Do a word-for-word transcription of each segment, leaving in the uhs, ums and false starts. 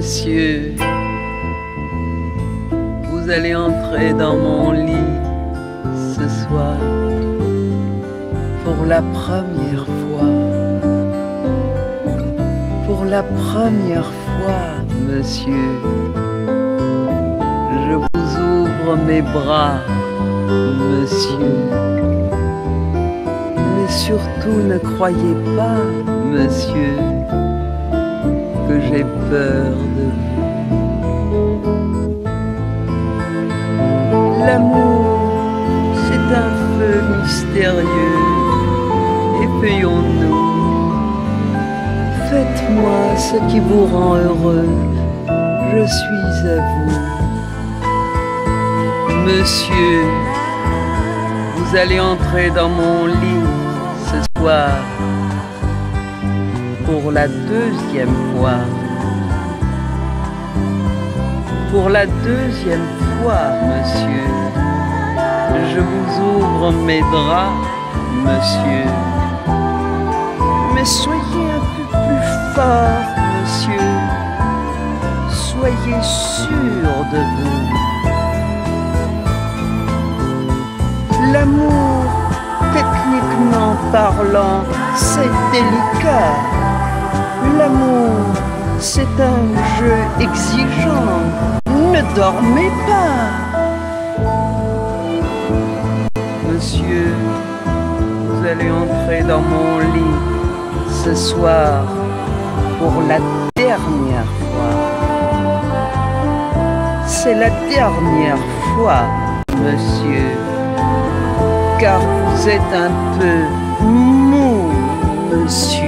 monsieur. Vous allez entrer dans mon lit ce soir pour la première fois. Pour la première fois, monsieur, je vous ouvre mes bras, monsieur. Mais surtout ne croyez pas, monsieur, que j'ai peur de vous. L'amour, c'est un feu mystérieux. Éveillons-nous. Faites-moi ce qui vous rend heureux. Je suis à vous. Monsieur, vous allez entrer dans mon lit ce soir pour la deuxième fois. Pour la deuxième fois, monsieur, je vous ouvre mes draps, monsieur. Mais soyez un peu plus fort, monsieur. Soyez sûr de vous. L'amour, techniquement parlant, c'est délicat. L'amour, c'est un jeu exigeant. Ne dormez pas. Monsieur, vous allez entrer dans mon lit ce soir pour la dernière fois. C'est la dernière fois, monsieur, car vous êtes un peu mou, monsieur.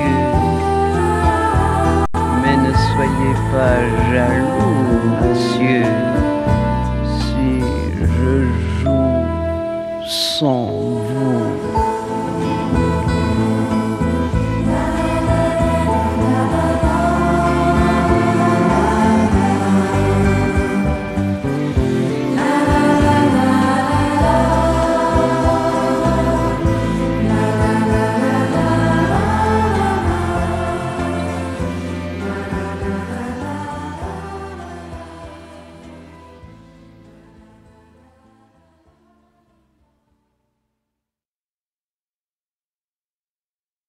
Mais ne soyez pas jaloux, monsieur, si je joue sans